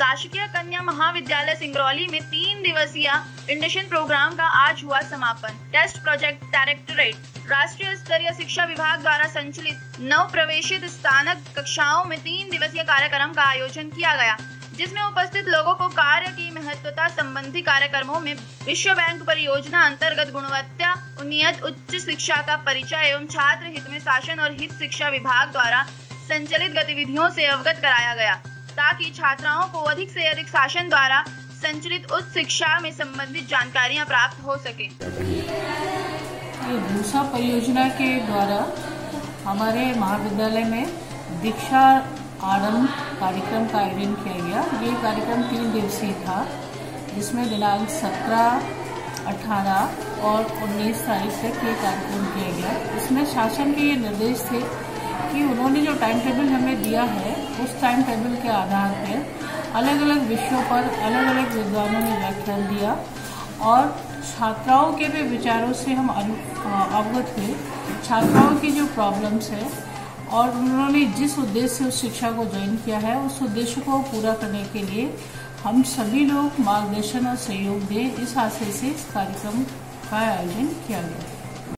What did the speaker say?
शासकीय कन्या महाविद्यालय सिंगरौली में 3 दिवसीय इंडक्शन प्रोग्राम का आज हुआ समापन। टेस्ट प्रोजेक्ट डायरेक्टरेट, राष्ट्रीय स्तरीय शिक्षा विभाग द्वारा संचालित नव प्रवेशित स्नातक कक्षाओं में 3 दिवसीय कार्यक्रम का आयोजन किया गया, जिसमें उपस्थित लोगों को कार्य की महत्वता संबंधी कार्यक्रमों में विश्व बैंक परियोजना अंतर्गत गुणवत्ता उन्नत उच्च शिक्षा का परिचय एवं छात्र हित में शासन और हित शिक्षा विभाग द्वारा संचालित गतिविधियों से अवगत कराया गया, ताकि छात्राओं को अधिक से अधिक शासन द्वारा संचालित उच्च शिक्षा में संबंधित जानकारियां प्राप्त हो सके। ये दूसरा परियोजना के द्वारा हमारे महाविद्यालय में दीक्षा आरंभ कार्यक्रम का आयोजन किया गया। ये कार्यक्रम 3 दिवसीय था, जिसमें दिनांक 17, 18 और 19 तारीख तक ये कार्यक्रम किया गया। इसमें शासन के ये निर्देश थे कि उन्होंने जो टाइम टेबल हमें दिया है, उस टाइम टेबल के आधार पर अलग अलग विषयों पर अलग अलग विद्वानों ने व्याख्यान दिया और छात्राओं के भी विचारों से हम अवगत हुए, छात्राओं की जो प्रॉब्लम्स है और उन्होंने जिस उद्देश्य से उस शिक्षा को ज्वाइन किया है, उस उद्देश्य को पूरा करने के लिए हम सभी लोग मार्गदर्शन और सहयोग दें, इस आशय से इस कार्यक्रम का आयोजन किया गया।